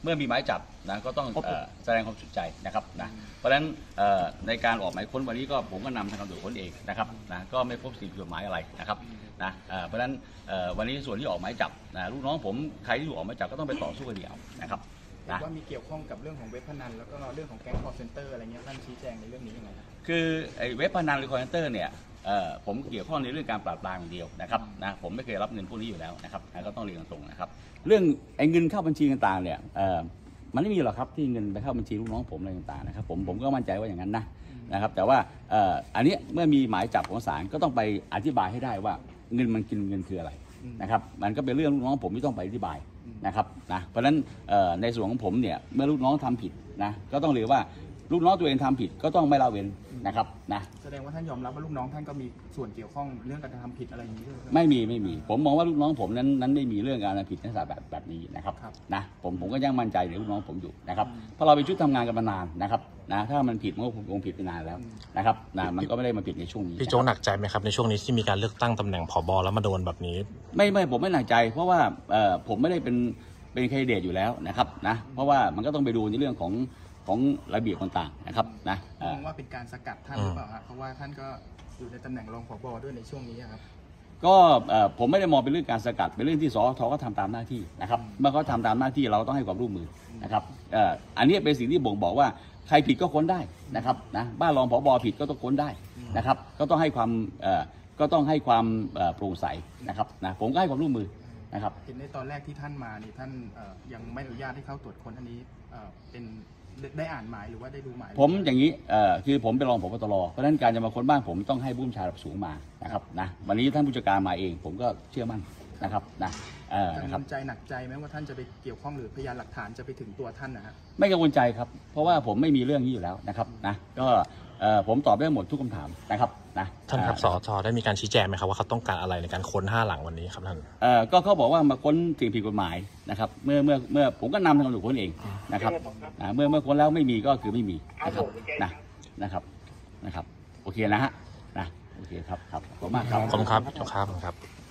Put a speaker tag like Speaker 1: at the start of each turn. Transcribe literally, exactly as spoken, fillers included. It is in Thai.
Speaker 1: มื่อมีหมายจับนะก็ต้องแสดงความสุดใจนะครับนะเพราะฉะนั้นในการออกหมายค้นวันนี้ก็ผมก็นำทางตำรวจค้นเองนะครับนะก็ไม่พบสิ่งผิดกฎหมายอะไรนะครับนะเพราะฉะนั้นวันนี้ส่วนที่ออกหมายจับนะลูกน้องผมใครที่ถูกออกหมายจับก็ต้องไปต่อสู้คดีเอานะครับนะ
Speaker 2: ว่ามีเกี่ยวข้องกับเรื่องของเว็บพนันแล้วก็เรื่องของแก๊งคอร์เซนเตอร์อะไรเงี้ยท่านชี้แจงในเรื่องนี้ยังไง
Speaker 1: คือไอ้เว็บพนันหรือคอร์เซนเตอร์เนี่ยผมเกี่ยวข้องในเรื่องการปราบปรามอย่างเดียวนะครับนะผมไม่เคยรับเงินพวกนี้อยู่แล้วนะครับก็ต้องเรียนตรงนะครับเรื่องไอ้เงินเข้าบัญชีต่างๆเนี่ยมันไม่มีหรอกครับที่เงินไปเข้าบัญชีลูกน้องผมอะไรต่างๆนะครับผมผมก็มั่นใจว่าอย่างนั้นนะนะครับแต่ว่าอันนี้เมื่อมีหมายจับของศาลก็ต้องไปอธิบายให้ได้ว่าเงินมันกินเงินคืออะไรนะครับมันก็เป็นเรื่องลูกน้องผมที่ต้องไปอธิบายนะครับนะเพราะฉะนั้นในส่วนของผมเนี่ยเมื่อลูกน้องทำผิดนะก็ต้องเรียกว่าลูกน้องตัวเองทำผิดก็ต้องไม่ละเว้นนะครับนะ
Speaker 2: แสดงว่าท่านยอมรับว่าลูกน้องท่านก็มีส่วนเกี่ยวข้องเรื่องการทำผิดอะไรอย่างนี้ด้วย
Speaker 1: ไม่มีไม่มีผมมองว่าลูกน้องผมนั้นนั้นไม่มีเรื่องการทำผิดลักษณะแบบแบบนี้นะครับนะผมผมก็ยังมั่นใจในลูกน้องผมอยู่นะครับเพราะเราเป็นชุดทำงานกันมานานนะครับนะถ้ามันผิดมันก็คงผิดไปนานแล้วนะครับนะมันก็ไม่ได้มาผิดในช่วงนี้
Speaker 3: พี่โจหนักใจไหมครับในช่วงนี้ที่มีการเลือกตั้งตำแหน่งผบ.แล้วมาโดนแบบนี้
Speaker 1: ไม่ไม่ผมไม่หนักใจเพราะว่าผมไม่ได้เป็นเป็นแคนดิเดตอยู่แล้วนะครับนะเพราะว่ามันก็ต้องไปดูในเรื่องของของระเบียบต่างๆนะครับนะ
Speaker 2: มองว่าเป็นการสกัดท่านหรือเปล่าครับเพราะว่าท่านก็อยู่ในตำแหน่งรองผบ.ด้วยในช่วงนี้ครับ
Speaker 1: ก็ผมไม่ได้มองเป็นเรื่องการสกัดเป็นเรื่องที่สทก็ทำตามหน้าที่นะครับเมื่อเขาทำตามหน้าที่เราต้องให้ความร่วมมือนะครับอันนี้เป็นสิ่งที่บ่งบอกว่าใครผิดก็ค้นได้นะครับนะบ้านรองผบ.ผิดก็ต้องค้นได้นะครับก็ต้องให้ความก็ต้องให้ความโปร่งใสนะครับนะผมก็ให้ความร่วมมือนะครับ
Speaker 2: เห็นในตอนแรกที่ท่านมานี่ท่านยังไม่อนุญาตให้เข้าตรวจค้นอันนี้เป็นได้อ่านหมายหรือว่าได้ดูหมาย
Speaker 1: ผมอย่างนี้คือผมเป็นรองผบ.ตร.เพราะฉะนั้นการจะมาค้นบ้านผมต้องให้ผู้บัญชาการระดับสูงมานะครับนะวันนี้ท่านผู้จัดการมาเองผมก็เชื่อมั่นนะครับนะ
Speaker 2: กังวลใจหนักใจไหมว่าท่านจะไปเกี่ยวข้องหรือพยานหลักฐานจะไปถึงตัวท่านนะฮะ
Speaker 1: ไม่กังวลใจครับเพราะว่าผมไม่มีเรื่องนี้อยู่แล้วนะครับนะก็ผมตอบได้หมดทุกคำถามนะครับนะ
Speaker 3: ท่านครับสทได้มีการชี้แจงไหมครับว่าเขาต้องการอะไรในการค้นห้าหลังวันนี้ครับท่าน
Speaker 1: ก็เขาบอกว่ามาค้นสิ่งผิดกฎหมายนะครับเมื่อเมื่อเมื่อผมก็นำทางตำรวจค้นเองนะครับเมื่อเมื่อค้นแล้วไม่มีก็คือไม่มีนะครับนะนะครับนะครับโอเคนะฮะนะโอเคครับครับขอบคุณมากครับ
Speaker 3: ขอบคุณครับครับ